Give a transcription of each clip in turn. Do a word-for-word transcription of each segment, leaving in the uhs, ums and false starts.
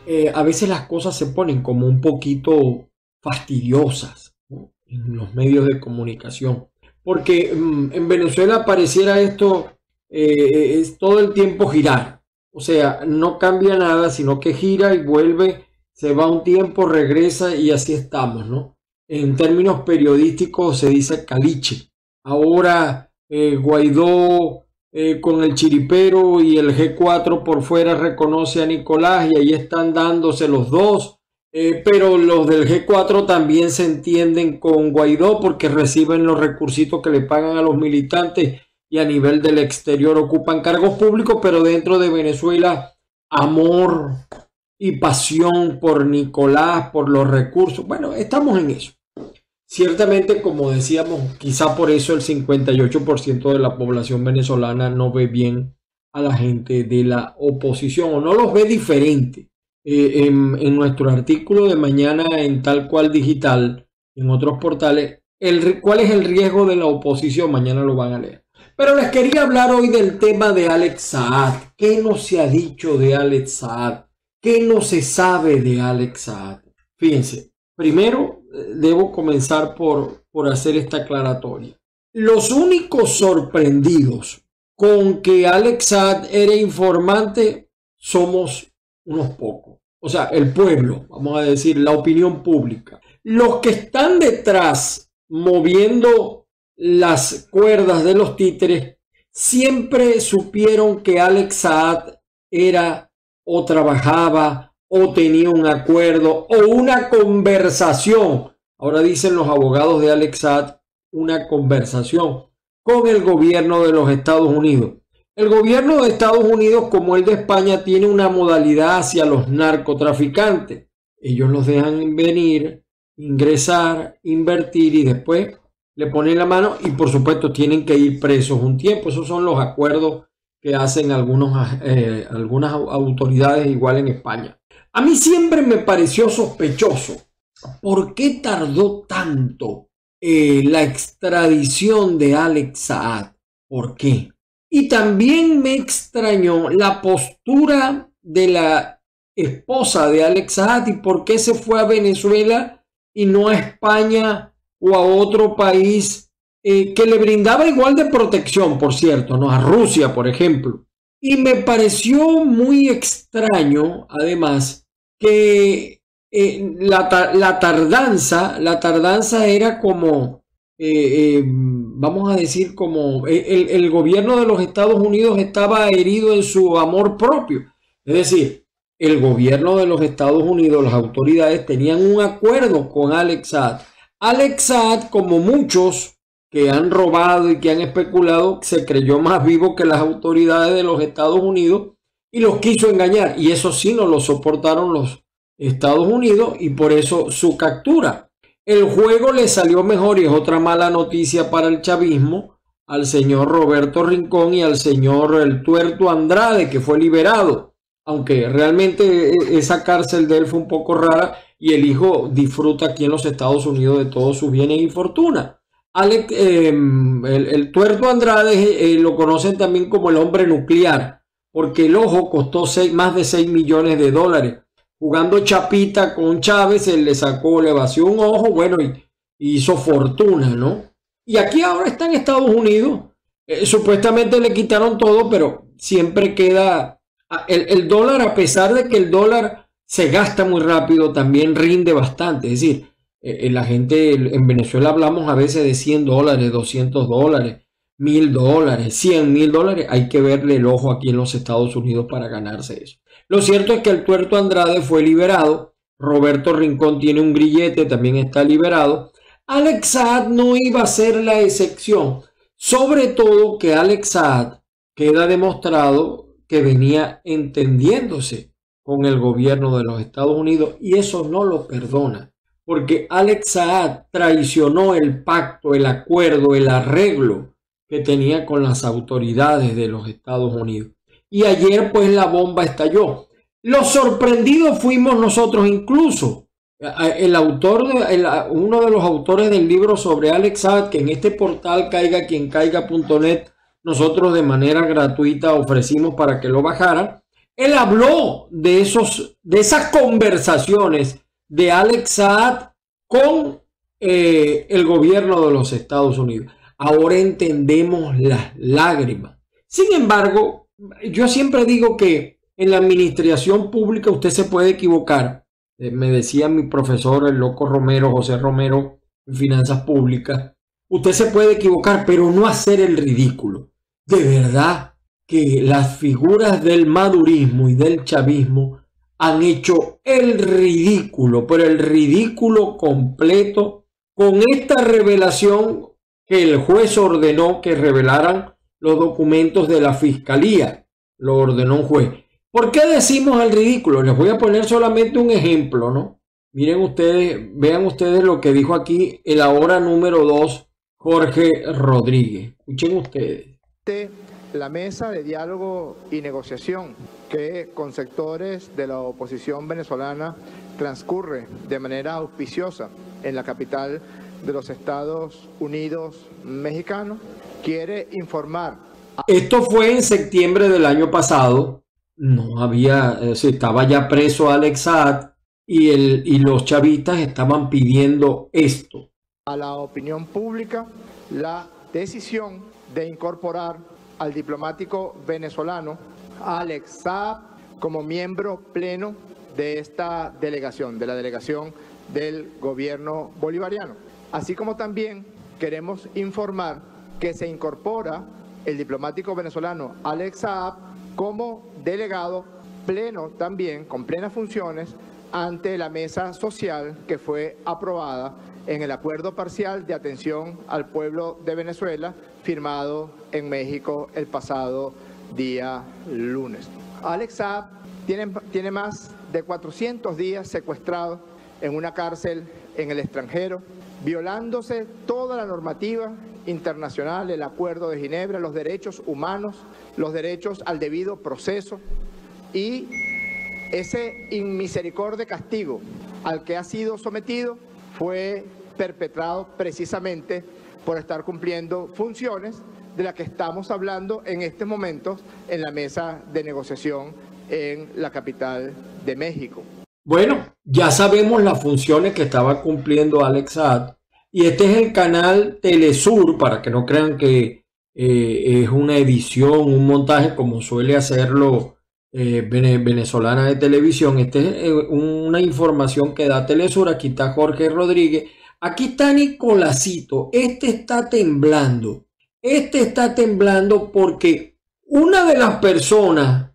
eh, a veces las cosas se ponen como un poquito fastidiosas, ¿no?, en los medios de comunicación. Porque mm, en Venezuela pareciera esto eh, es todo el tiempo girar. O sea, no cambia nada, sino que gira y vuelve, se va un tiempo, regresa y así estamos, ¿no? En términos periodísticos se dice caliche. Ahora eh, Guaidó eh, con el chiripero y el G cuatro por fuera reconoce a Nicolás y ahí están dándose los dos. Eh, pero los del G cuatro también se entienden con Guaidó porque reciben los recursitos que le pagan a los militantes y a nivel del exterior ocupan cargos públicos, pero dentro de Venezuela amor y pasión por Nicolás, por los recursos. Bueno, estamos en eso. Ciertamente, como decíamos, quizá por eso el cincuenta y ocho por ciento de la población venezolana no ve bien a la gente de la oposición o no los ve diferente. Eh, en, en nuestro artículo de mañana en Tal Cual Digital, en otros portales, el, ¿cuál es el riesgo de la oposición? Mañana lo van a leer. Pero les quería hablar hoy del tema de Alex Saad. ¿Qué no se ha dicho de Alex Saad? ¿Qué no se sabe de Alex Saad? Fíjense, primero debo comenzar por, por hacer esta aclaratoria. Los únicos sorprendidos con que Alex Saad era informante somos unos pocos. O sea, el pueblo, vamos a decir, la opinión pública. Los que están detrás moviendo las cuerdas de los títeres siempre supieron que Alex Saad era o trabajaba o tenía un acuerdo o una conversación. Ahora dicen los abogados de Alex Saad, una conversación con el gobierno de los Estados Unidos. El gobierno de Estados Unidos, como el de España, tiene una modalidad hacia los narcotraficantes. Ellos los dejan venir, ingresar, invertir y después le ponen la mano y por supuesto tienen que ir presos un tiempo. Esos son los acuerdos que hacen algunos, eh, algunas autoridades igual en España. A mí siempre me pareció sospechoso. ¿Por qué tardó tanto eh, la extradición de Alex Saad? ¿Por qué? Y también me extrañó la postura de la esposa de Alex Saad y por qué se fue a Venezuela y no a España o a otro país eh, que le brindaba igual de protección, por cierto, ¿no? A Rusia, por ejemplo. Y me pareció muy extraño, además, que eh, la, la tardanza, la tardanza era como, eh, eh, vamos a decir, como el, el gobierno de los Estados Unidos estaba herido en su amor propio. Es decir, el gobierno de los Estados Unidos, las autoridades tenían un acuerdo con Alex Saad. Alex Saad, como muchos que han robado y que han especulado, se creyó más vivo que las autoridades de los Estados Unidos y los quiso engañar. Y eso sí no lo soportaron los Estados Unidos y por eso su captura. El juego le salió mejor y es otra mala noticia para el chavismo al señor Roberto Rincón y al señor El Tuerto Andrade, que fue liberado. Aunque realmente esa cárcel de él fue un poco rara y el hijo disfruta aquí en los Estados Unidos de todos sus bienes y fortuna. Alex, eh, el, el Tuerto Andrade eh, lo conocen también como el hombre nuclear, porque el ojo costó seis, más de seis millones de dólares. Jugando chapita con Chávez, él le sacó, le vació un ojo, bueno, y, y hizo fortuna, ¿no? Y aquí ahora está en Estados Unidos. Eh, supuestamente le quitaron todo, pero siempre queda... El, el dólar, a pesar de que el dólar se gasta muy rápido, también rinde bastante. Es decir, eh, la gente en Venezuela hablamos a veces de cien dólares, doscientos dólares, mil dólares, cien mil dólares. Hay que verle el ojo aquí en los Estados Unidos para ganarse eso. Lo cierto es que el Tuerto Andrade fue liberado. Roberto Rincón tiene un grillete, también está liberado. Alex Saad no iba a ser la excepción. Sobre todo que Alex Saad queda demostrado que venía entendiéndose con el gobierno de los Estados Unidos y eso no lo perdona, porque Alex Saad traicionó el pacto, el acuerdo, el arreglo que tenía con las autoridades de los Estados Unidos. Y ayer pues la bomba estalló. Los sorprendidos fuimos nosotros incluso. El autor, de, el, uno de los autores del libro sobre Alex Saad, que en este portal caiga quien caiga punto net nosotros de manera gratuita ofrecimos para que lo bajara, Él habló de, esos, de esas conversaciones de Alex Saad con eh, el gobierno de los Estados Unidos. Ahora entendemos las lágrimas. Sin embargo, yo siempre digo que en la administración pública usted se puede equivocar. Eh, me decía mi profesor, el loco Romero, José Romero, en finanzas públicas. Usted se puede equivocar, pero no hacer el ridículo. De verdad que las figuras del madurismo y del chavismo han hecho el ridículo, pero el ridículo completo con esta revelación que el juez ordenó que revelaran los documentos de la fiscalía. Lo ordenó un juez. ¿Por qué decimos el ridículo? Les voy a poner solamente un ejemplo, ¿no? Miren ustedes, vean ustedes lo que dijo aquí el ahora número dos, Jorge Rodríguez. Escuchen ustedes. La mesa de diálogo y negociación que con sectores de la oposición venezolana transcurre de manera auspiciosa en la capital de los Estados Unidos mexicanos, quiere informar. Esto fue en septiembre del año pasado. No había, eh, se estaba ya preso Alex Saad y, el, y los chavistas estaban pidiendo esto. A la opinión pública la decisión de incorporar al diplomático venezolano Alex Saad como miembro pleno de esta delegación, de la delegación del gobierno bolivariano. Así como también queremos informar que se incorpora el diplomático venezolano Alex Saad como delegado pleno también, con plenas funciones, ante la mesa social que fue aprobada en el acuerdo parcial de atención al pueblo de Venezuela firmado en México el pasado día lunes. Alex Saad tiene, tiene más de cuatrocientos días secuestrado en una cárcel en el extranjero, violándose toda la normativa internacional, el Acuerdo de Ginebra, los derechos humanos, los derechos al debido proceso y ese inmisericordia castigo al que ha sido sometido fue perpetrado precisamente por estar cumpliendo funciones de las que estamos hablando en estos momentos en la mesa de negociación en la capital de México. Bueno, ya sabemos las funciones que estaba cumpliendo Alex Saad y este es el canal Telesur, para que no crean que eh, es una edición, un montaje como suele hacerlo eh, venezolana de televisión. Esta es eh, una información que da Telesur. Aquí está Jorge Rodríguez. Aquí está Nicolásito. Este está temblando. Este está temblando porque una de las personas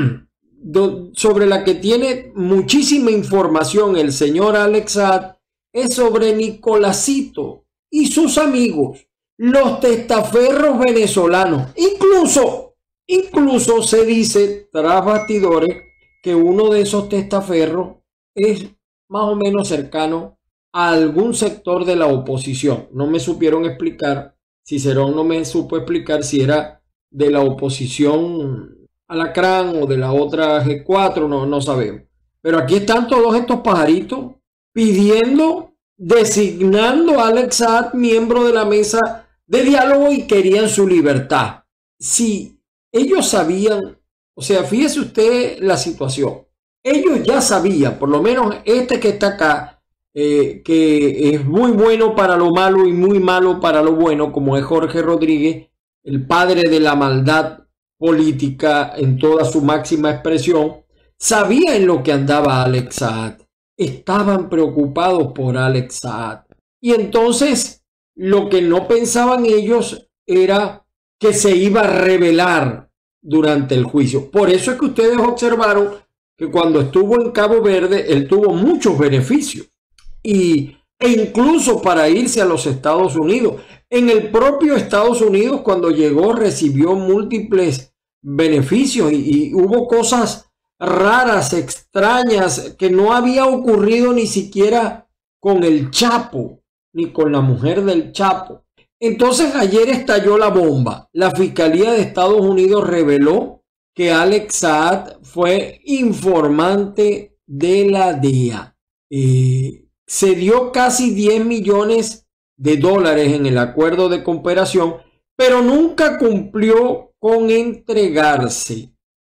sobre la que tiene muchísima información el señor Alex Saad es sobre Nicolásito y sus amigos, los testaferros venezolanos. Incluso, incluso se dice tras bastidores que uno de esos testaferros es más o menos cercano a algún sector de la oposición. No me supieron explicar, Cicerón no me supo explicar si era de la oposición Alacrán o de la otra G cuatro, no, no sabemos. Pero aquí están todos estos pajaritos pidiendo, designando a Alex Saad miembro de la mesa de diálogo y querían su libertad. Si ellos sabían, o sea, fíjese usted la situación. Ellos ya sabían, por lo menos este que está acá, eh, que es muy bueno para lo malo y muy malo para lo bueno, como es Jorge Rodríguez, el padre de la maldad política en toda su máxima expresión, sabía en lo que andaba Alex Saad. Estaban preocupados por Alex Saad. Y entonces lo que no pensaban ellos era que se iba a revelar durante el juicio. Por eso es que ustedes observaron que cuando estuvo en Cabo Verde, él tuvo muchos beneficios. Y, e incluso para irse a los Estados Unidos. En el propio Estados Unidos, cuando llegó, recibió múltiples beneficios y, y hubo cosas raras, extrañas, que no había ocurrido ni siquiera con el Chapo, ni con la mujer del Chapo. Entonces ayer estalló la bomba. La Fiscalía de Estados Unidos reveló que Alex Saad fue informante de la D E A. Eh, se dio casi diez millones de dólares en el acuerdo de cooperación, pero nunca cumplió con entregarse.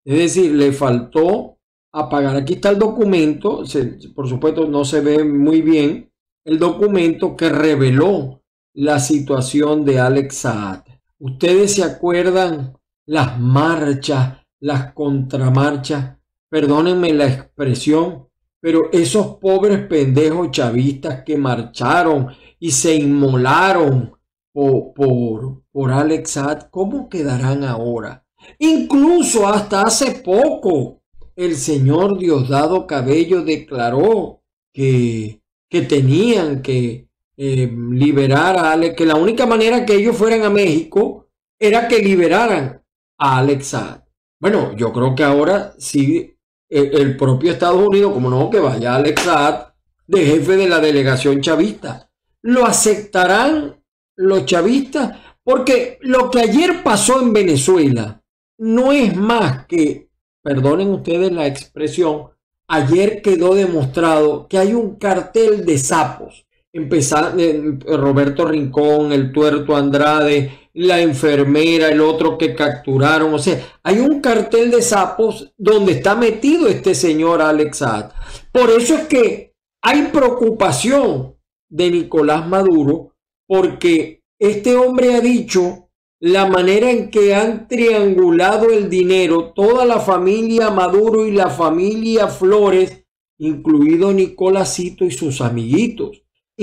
Es decir, le faltó apagar. Aquí está el documento, se, por supuesto no se ve muy bien, el documento que reveló la situación de Alex Saad. Ustedes se acuerdan las marchas, las contramarchas, perdónenme la expresión, pero esos pobres pendejos chavistas que marcharon y se inmolaron por, por, por Alex Saad, ¿cómo quedarán ahora? Incluso hasta hace poco el señor Diosdado Cabello declaró que, que tenían que eh, liberar a Alex, que la única manera que ellos fueran a México era que liberaran a Alex Saad. Bueno, yo creo que ahora sí el, el propio Estados Unidos, como no, que vaya Alex Saad de jefe de la delegación chavista. ¿Lo aceptarán los chavistas? Porque lo que ayer pasó en Venezuela no es más que, perdonen ustedes la expresión, ayer quedó demostrado que hay un cartel de sapos. Empezando Roberto Rincón, el Tuerto Andrade, la enfermera, el otro que capturaron. O sea, hay un cartel de sapos donde está metido este señor Alex Saad. Por eso es que hay preocupación de Nicolás Maduro, porque este hombre ha dicho la manera en que han triangulado el dinero toda la familia Maduro y la familia Flores, incluido Nicolásito y sus amiguitos,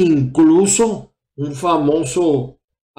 incluso un famoso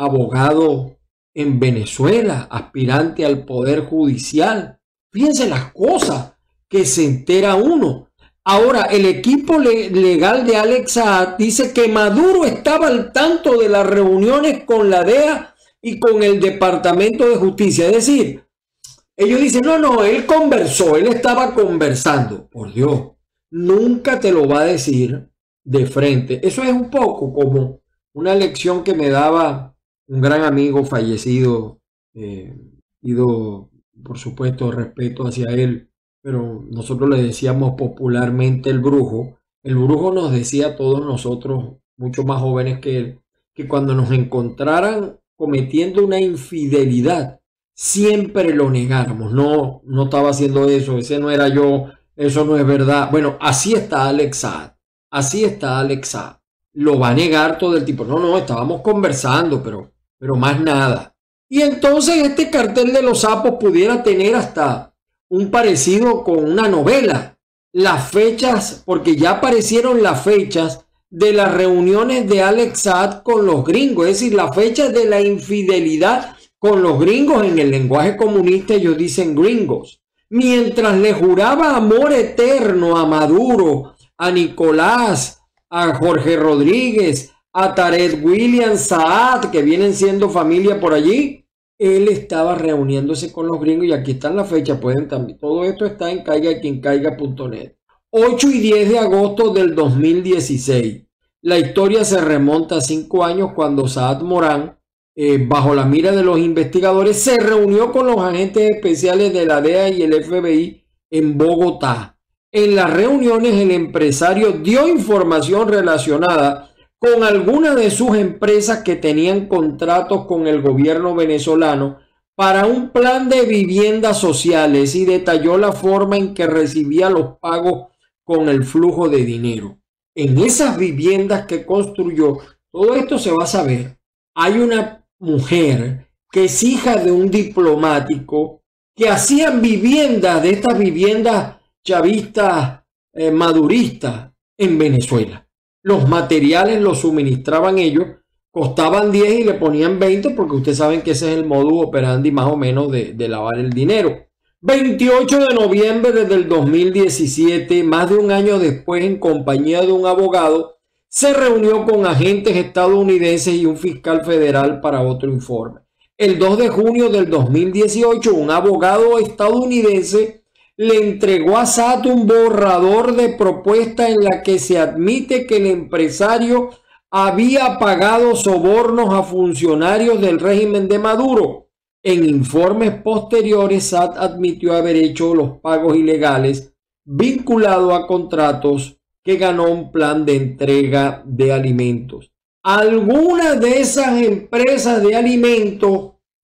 abogado en Venezuela, aspirante al poder judicial. Fíjense las cosas que se entera uno. Ahora, el equipo le legal de Alex Saad dice que Maduro estaba al tanto de las reuniones con la D E A y con el Departamento de Justicia. Es decir, ellos dicen, no, no, él conversó, él estaba conversando. Por Dios, nunca te lo va a decir de frente. Eso es un poco como una lección que me daba un gran amigo fallecido, eh, pido por supuesto respeto hacia él, pero nosotros le decíamos popularmente el brujo. El brujo nos decía a todos nosotros, mucho más jóvenes que él, que cuando nos encontraran cometiendo una infidelidad, siempre lo negáramos. No, no estaba haciendo eso, ese no era yo, eso no es verdad. Bueno, así está Alex Saad, así está Alex Saad. Lo va a negar todo el tipo. No, no, estábamos conversando, pero, pero más nada. Y entonces este cartel de los sapos pudiera tener hasta un parecido con una novela. Las fechas, porque ya aparecieron las fechas de las reuniones de Alex Saad con los gringos, es decir, las fechas de la infidelidad con los gringos. En el lenguaje comunista ellos dicen gringos. Mientras le juraba amor eterno a Maduro, a Nicolás, a Jorge Rodríguez, a Tarek William Saad, que vienen siendo familia por allí, él estaba reuniéndose con los gringos. Y aquí están las fechas, pueden también, todo esto está en caiga quien caiga punto net. ocho y diez de agosto del dos mil dieciséis. La historia se remonta a cinco años cuando Saad Morán, eh, bajo la mira de los investigadores, se reunió con los agentes especiales de la D E A y el F B I en Bogotá. En las reuniones el empresario dio información relacionada con algunas de sus empresas que tenían contratos con el gobierno venezolano para un plan de viviendas sociales y detalló la forma en que recibía los pagos con el flujo de dinero. En esas viviendas que construyó, todo esto se va a saber. Hay una mujer que es hija de un diplomático que hacían viviendas, de estas viviendas chavistas eh, maduristas en Venezuela. Los materiales los suministraban ellos, costaban diez y le ponían veinte, porque ustedes saben que ese es el modus operandi más o menos de, de lavar el dinero. veintiocho de noviembre del dos mil diecisiete, más de un año después, en compañía de un abogado, se reunió con agentes estadounidenses y un fiscal federal para otro informe. El dos de junio del dos mil dieciocho, un abogado estadounidense le entregó a Saad un borrador de propuesta en la que se admite que el empresario había pagado sobornos a funcionarios del régimen de Maduro. En informes posteriores, Saad admitió haber hecho los pagos ilegales vinculados a contratos que ganó un plan de entrega de alimentos. Algunas de esas empresas de alimentos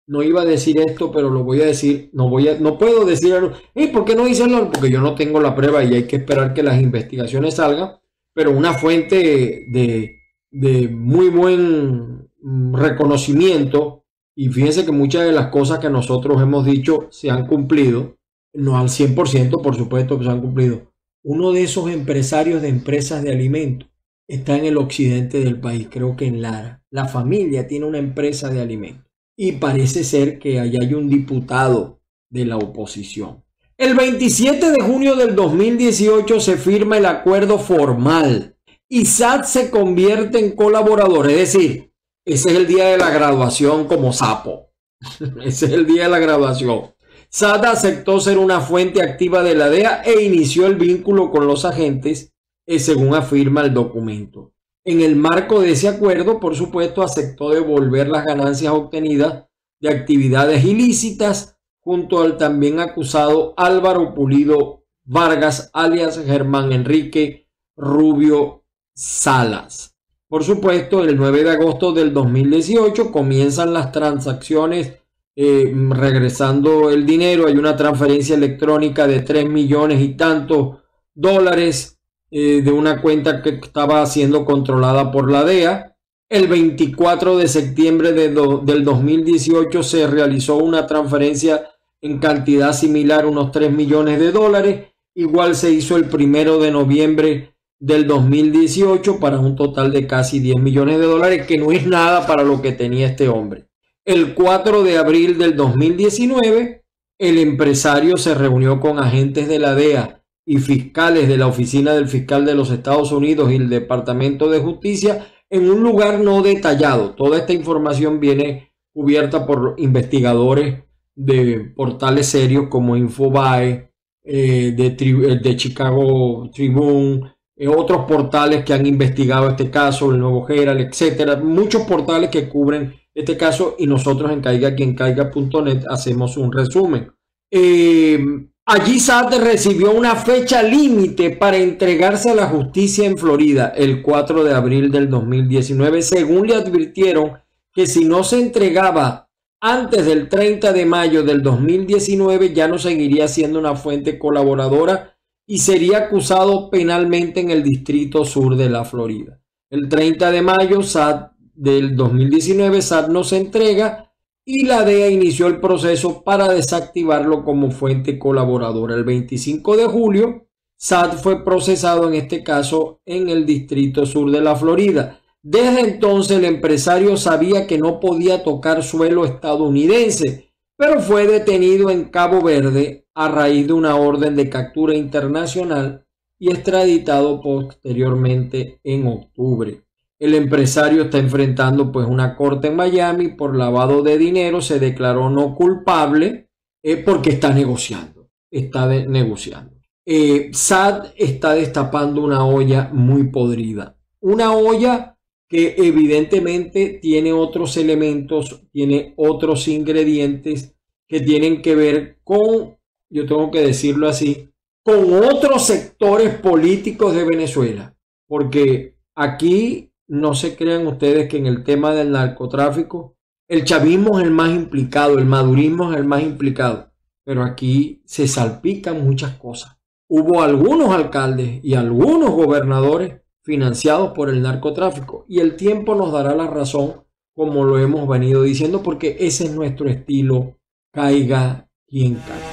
no iba a decir esto, pero lo voy a decir, no voy a, no puedo decirlo. ¿Y por qué no dicerlo? Porque yo no tengo la prueba y hay que esperar que las investigaciones salgan, pero una fuente de, de muy buen reconocimiento, y fíjense que muchas de las cosas que nosotros hemos dicho se han cumplido, no al cien por ciento, por supuesto que se han cumplido. Uno de esos empresarios de empresas de alimentos está en el occidente del país, creo que en Lara. La familia tiene una empresa de alimentos y parece ser que allá hay un diputado de la oposición. El veintisiete de junio del dos mil dieciocho se firma el acuerdo formal y S A T se convierte en colaborador, es decir, ese es el día de la graduación como sapo. Ese es el día de la graduación. S A T aceptó ser una fuente activa de la D E A e inició el vínculo con los agentes, eh, según afirma el documento. En el marco de ese acuerdo, por supuesto, aceptó devolver las ganancias obtenidas de actividades ilícitas junto al también acusado Álvaro Pulido Vargas, alias Germán Enrique Rubio Salas. Por supuesto, el nueve de agosto del dos mil dieciocho comienzan las transacciones eh, regresando el dinero. Hay una transferencia electrónica de tres millones y tantos dólares eh, de una cuenta que estaba siendo controlada por la D E A. El veinticuatro de septiembre de do, del dos mil dieciocho se realizó una transferencia en cantidad similar, unos tres millones de dólares. Igual se hizo el primero de noviembre del dos mil dieciocho para un total de casi diez millones de dólares, que no es nada para lo que tenía este hombre. El cuatro de abril del dos mil diecinueve, el empresario se reunió con agentes de la D E A y fiscales de la Oficina del Fiscal de los Estados Unidos y el Departamento de Justicia en un lugar no detallado. Toda esta información viene cubierta por investigadores de portales serios como Infobae, eh, de, de Chicago Tribune, eh, otros portales que han investigado este caso, el Nuevo Herald, etcétera. Muchos portales que cubren este caso y nosotros en caiga quien caiga punto net hacemos un resumen. Eh, allí S A T recibió una fecha límite para entregarse a la justicia en Florida, el cuatro de abril del dos mil diecinueve, según le advirtieron que si no se entregaba antes del treinta de mayo del dos mil diecinueve ya no seguiría siendo una fuente colaboradora y sería acusado penalmente en el Distrito Sur de la Florida. El treinta de mayo S A T del dos mil diecinueve, S A T no se entrega y la D E A inició el proceso para desactivarlo como fuente colaboradora. El veinticinco de julio, S A T fue procesado en este caso en el Distrito Sur de la Florida. Desde entonces el empresario sabía que no podía tocar suelo estadounidense, pero fue detenido en Cabo Verde a raíz de una orden de captura internacional y extraditado posteriormente en octubre. El empresario está enfrentando pues una corte en Miami por lavado de dinero. Se declaró no culpable eh, porque está negociando. Está de, negociando. Eh, S A T está destapando una olla muy podrida. Una olla que evidentemente tiene otros elementos, tiene otros ingredientes que tienen que ver con, yo tengo que decirlo así, con otros sectores políticos de Venezuela. Porque aquí no se crean ustedes que en el tema del narcotráfico el chavismo es el más implicado, el madurismo es el más implicado, pero aquí se salpican muchas cosas. Hubo algunos alcaldes y algunos gobernadores financiados por el narcotráfico y el tiempo nos dará la razón, como lo hemos venido diciendo, porque ese es nuestro estilo, caiga quien caiga.